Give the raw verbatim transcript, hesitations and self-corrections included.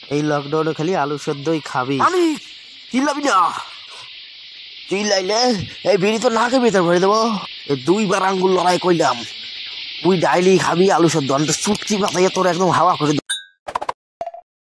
এই লকডাউনে খালি আলু সেদ্ধই খাবি। আমি চিল্লাবি না, চিল্লাইলে এই বিড়ি তো নাকে ভেতর ভরে দেবো। এই দুইবার আঙ্গুল লড়াই করলাম, তুই ডাইলি খাবি আলু সেদ্ধ, আমি তো চুটকি মাথায় তোর একদম হাওয়া করে